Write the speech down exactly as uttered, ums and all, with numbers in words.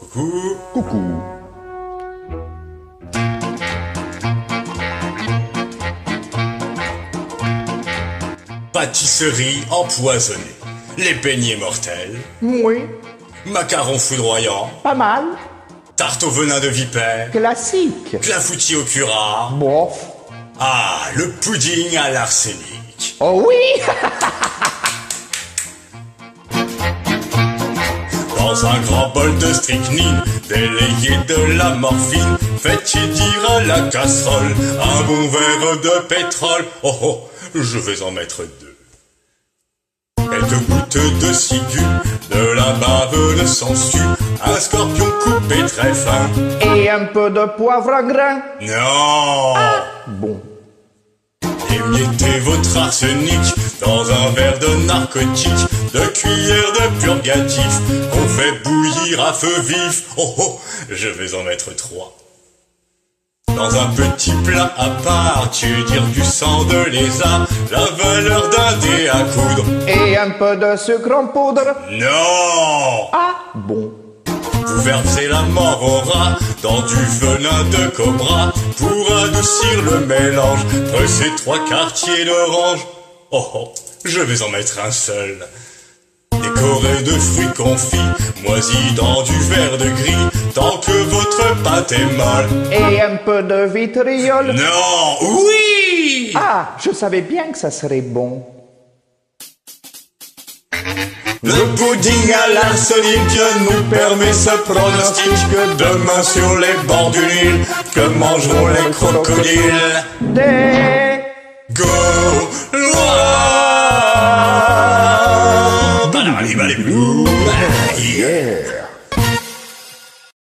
Coucou. Coucou. Pâtisserie empoisonnée. Les beignets mortels. Oui, Macarons foudroyants. pas mal. Tarte au venin de vipère. Classique. Clafoutis au curare. Bof. Ah, le pudding à l'arsenic. Oh oui. Dans un grand bol de strychnine, délayé de la morphine, faites tiédir à la casserole un bon verre de pétrole. Oh oh, je vais en mettre deux. Quelques gouttes de ciguë, de la bave de sangsue, un scorpion coupé très fin. Et un peu de poivre à grain. Non. Bon. Émiettez votre arsenic dans un verre de narcotique, de cuillère de purgatif, qu'on fait bouillir à feu vif. Oh oh, je vais en mettre trois. Dans un petit plat à part, tu dire du sang de lézard, la valeur d'un dé à coudre. Et un peu de sucre en poudre. Non. Ah, bon. Vous versez la mort au rat dans du venin de cobra pour adoucir le mélange. Pressez trois quartiers d'orange. Oh oh, je vais en mettre un seul. Décoré de fruits confits, moisis dans du verre de gris, tant que votre pâte est molle. Et un peu de vitriol. Non, oui. Ah, je savais bien que ça serait bon. Le pudding à l'arsenic nous permet ce pronostic que demain sur les bords du Nil, que mangeront les crocodiles. Des... Go loin. Allez, allez,